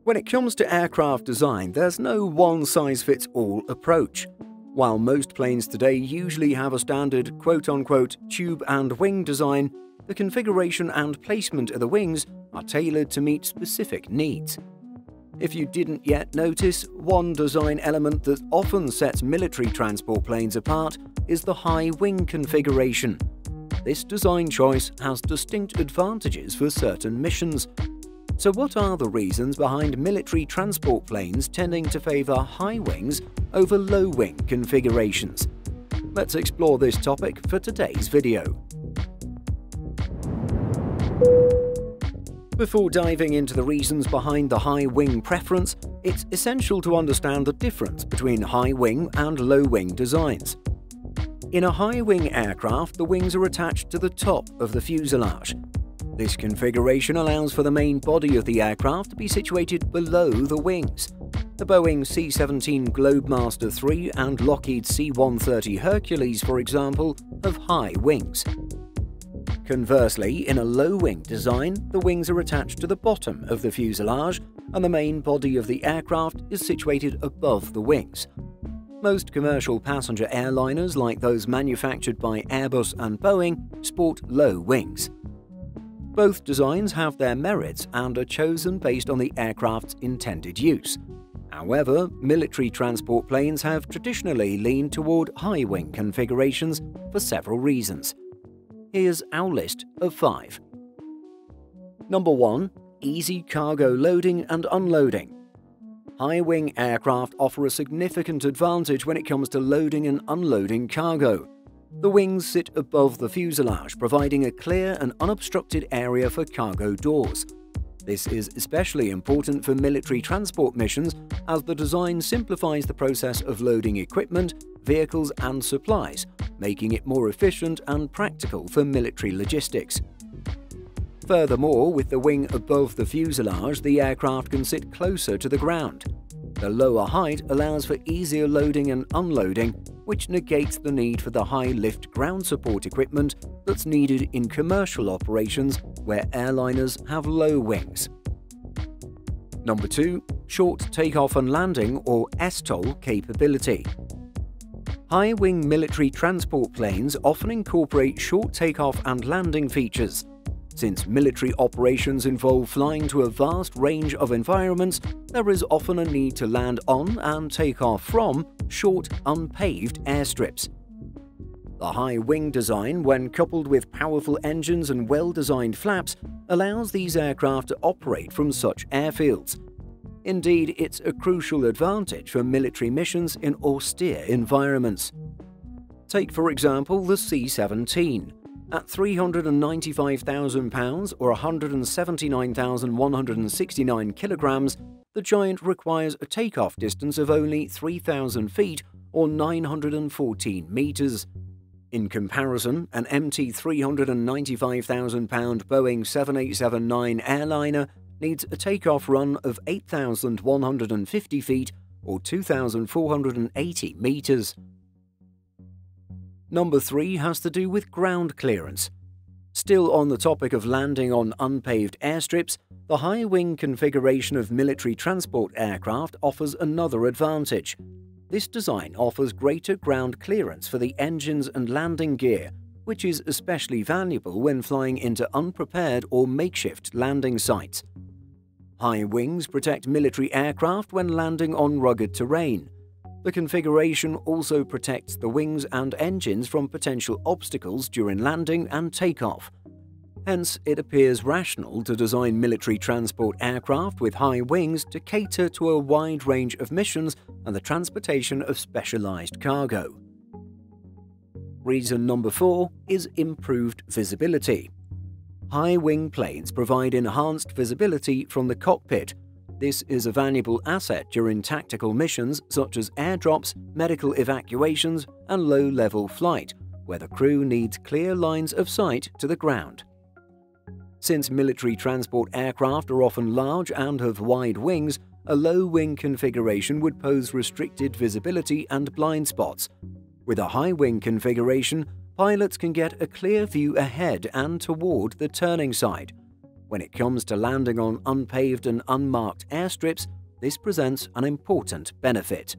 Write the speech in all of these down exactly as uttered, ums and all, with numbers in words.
When it comes to aircraft design, there's no one-size-fits-all approach. While most planes today usually have a standard quote-unquote tube and wing design, the configuration and placement of the wings are tailored to meet specific needs. If you didn't yet notice, one design element that often sets military transport planes apart is the high wing configuration. This design choice has distinct advantages for certain missions. So what are the reasons behind military transport planes tending to favor high wings over low wing configurations? Let's explore this topic for today's video. Before diving into the reasons behind the high wing preference, it's essential to understand the difference between high wing and low wing designs. In a high wing aircraft, the wings are attached to the top of the fuselage. This configuration allows for the main body of the aircraft to be situated below the wings. The Boeing C seventeen Globemaster three and Lockheed C one thirty Hercules, for example, have high wings. Conversely, in a low-wing design, the wings are attached to the bottom of the fuselage, and the main body of the aircraft is situated above the wings. Most commercial passenger airliners, like those manufactured by Airbus and Boeing, sport low wings. Both designs have their merits and are chosen based on the aircraft's intended use. However, military transport planes have traditionally leaned toward high-wing configurations for several reasons. Here's our list of five. Number one. Easy cargo loading and unloading. High-wing aircraft offer a significant advantage when it comes to loading and unloading cargo. The wings sit above the fuselage, providing a clear and unobstructed area for cargo doors. This is especially important for military transport missions, as the design simplifies the process of loading equipment, vehicles and supplies, making it more efficient and practical for military logistics. Furthermore, with the wing above the fuselage, the aircraft can sit closer to the ground. The lower height allows for easier loading and unloading, which negates the need for the high-lift ground support equipment that's needed in commercial operations where airliners have low wings. Number two. Short takeoff and landing, or S TOL, capability. High-wing military transport planes often incorporate short takeoff and landing features. Since military operations involve flying to a vast range of environments, there is often a need to land on and take off from short, unpaved airstrips. The high-wing design, when coupled with powerful engines and well-designed flaps, allows these aircraft to operate from such airfields. Indeed, it's a crucial advantage for military missions in austere environments. Take, for example, the C seventeen. At three hundred ninety-five thousand pounds or one hundred seventy-nine thousand one hundred sixty-nine kilograms, the Giant requires a takeoff distance of only three thousand feet or nine hundred fourteen meters. In comparison, an empty three hundred ninety-five thousand pound Boeing seven eighty-seven nine airliner needs a takeoff run of eight thousand one hundred fifty feet or two thousand four hundred eighty meters. Number three has to do with ground clearance. Still on the topic of landing on unpaved airstrips, the high-wing configuration of military transport aircraft offers another advantage. This design offers greater ground clearance for the engines and landing gear, which is especially valuable when flying into unprepared or makeshift landing sites. High wings protect military aircraft when landing on rugged terrain. The configuration also protects the wings and engines from potential obstacles during landing and takeoff. Hence, it appears rational to design military transport aircraft with high wings to cater to a wide range of missions and the transportation of specialized cargo. Reason number four is improved visibility. High-wing planes provide enhanced visibility from the cockpit. This is a valuable asset during tactical missions such as airdrops, medical evacuations, and low-level flight, where the crew needs clear lines of sight to the ground. Since military transport aircraft are often large and have wide wings, a low-wing configuration would pose restricted visibility and blind spots. With a high-wing configuration, pilots can get a clear view ahead and toward the turning side. When it comes to landing on unpaved and unmarked airstrips, this presents an important benefit.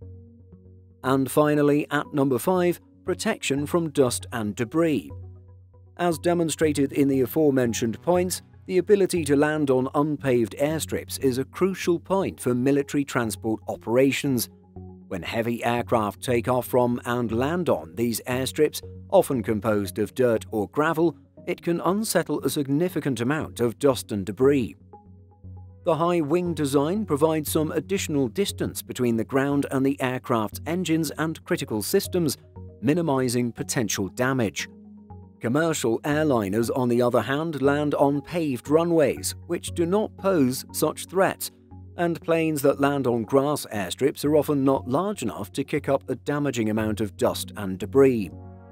And finally, at number five, protection from dust and debris. As demonstrated in the aforementioned points, the ability to land on unpaved airstrips is a crucial point for military transport operations. When heavy aircraft take off from and land on these airstrips, often composed of dirt or gravel, it can unsettle a significant amount of dust and debris. The high wing design provides some additional distance between the ground and the aircraft's engines and critical systems, minimizing potential damage. Commercial airliners, on the other hand, land on paved runways, which do not pose such threats, and planes that land on grass airstrips are often not large enough to kick up a damaging amount of dust and debris.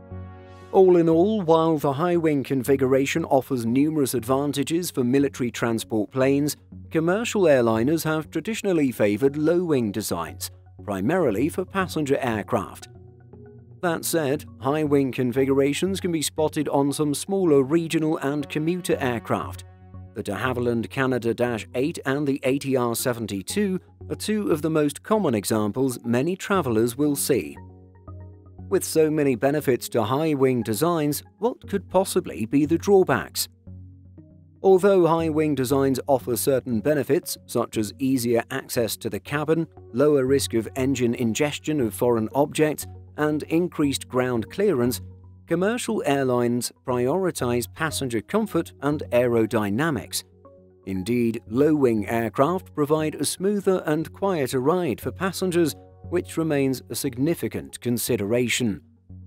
All in all, while the high-wing configuration offers numerous advantages for military transport planes, commercial airliners have traditionally favored low-wing designs, primarily for passenger aircraft. That said, high-wing configurations can be spotted on some smaller regional and commuter aircraft. The de Havilland Canada eight and the A T R seventy-two are two of the most common examples many travelers will see. With so many benefits to high-wing designs, what could possibly be the drawbacks? Although high-wing designs offer certain benefits, such as easier access to the cabin, lower risk of engine ingestion of foreign objects, and increased ground clearance, commercial airlines prioritize passenger comfort and aerodynamics. Indeed, low-wing aircraft provide a smoother and quieter ride for passengers, which remains a significant consideration.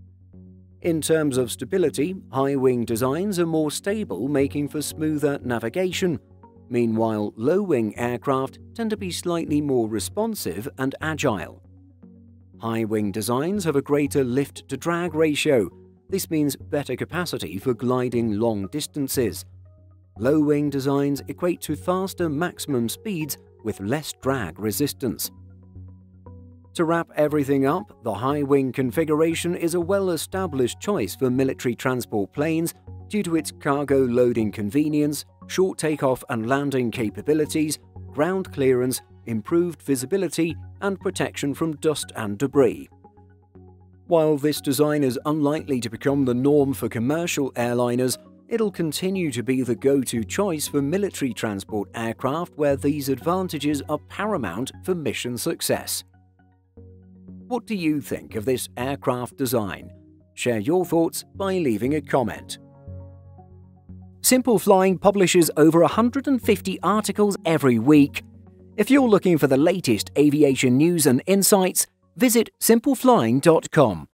In terms of stability, high-wing designs are more stable, making for smoother navigation. Meanwhile, low-wing aircraft tend to be slightly more responsive and agile. High-wing designs have a greater lift-to-drag ratio. This means better capacity for gliding long distances. Low-wing designs equate to faster maximum speeds with less drag resistance. To wrap everything up, the high-wing configuration is a well-established choice for military transport planes due to its cargo loading convenience, short takeoff and landing capabilities, ground clearance, improved visibility, and protection from dust and debris. While this design is unlikely to become the norm for commercial airliners, it'll continue to be the go-to choice for military transport aircraft where these advantages are paramount for mission success. What do you think of this aircraft design? Share your thoughts by leaving a comment. Simple Flying publishes over one hundred fifty articles every week. If you're looking for the latest aviation news and insights, visit simple flying dot com.